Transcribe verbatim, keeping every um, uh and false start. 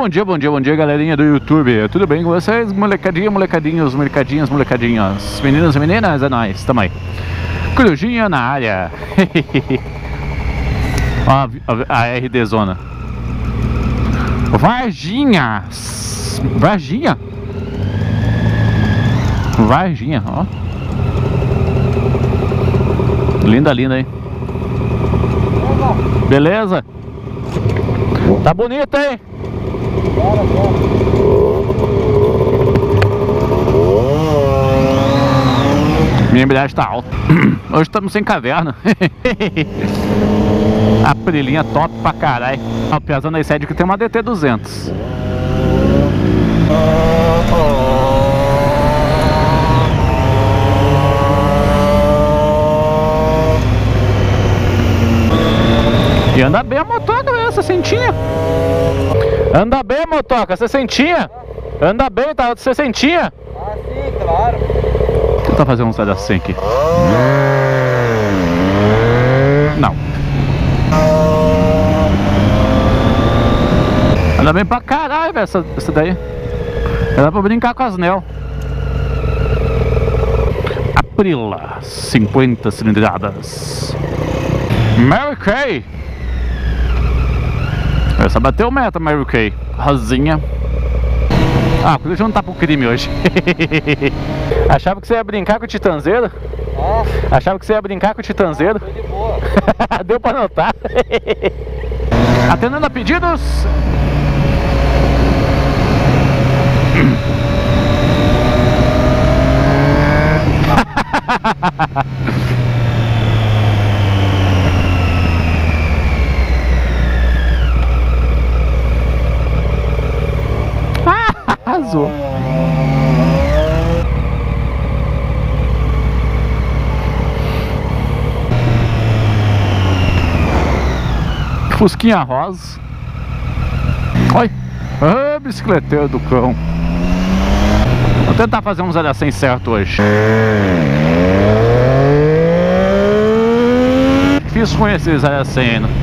bom dia, bom dia, bom dia, galerinha do YouTube. Tudo bem com vocês? Molecadinha, molecadinhos, molecadinhas, molecadinhas. Meninos e meninas, é nóis, tamo aí. Corujinha na área. Ó, a, a R D Zona. Varginha. Varginha. Varginha, ó. Linda, linda, hein? Beleza? Tá bonito, hein? Minha embreagem tá alta. Hoje estamos sem caverna. A Aprilinha top pra caralho. A Piazana aí sede que tem uma D T duzentos. E anda bem a motoca, essa sessentinha. Anda bem a motoca, sessentinha. Anda bem, tá sessentinha. Ah, sim, claro. Vou tentar fazer um sai da cem aqui. Não. Anda bem pra caralho, velho, essa, essa daí. Dá pra brincar com as Nel. Aprila, cinquenta cilindradas. Mary Kay. Essa bateu meta, Mary Kay. Rosinha. Ah, por isso não tá pro crime hoje. Achava que você ia brincar com o Titanzeiro? É? Achava que você ia brincar com o Titanzeiro? Foi de boa. Deu pra notar. Atendendo a pedidos. Arrasou. Fusquinha rosa. Oi. Ah, bicicleteiro do cão. Vou tentar fazer um zero a cem certo hoje. Difícil conhecer zero a cem ainda.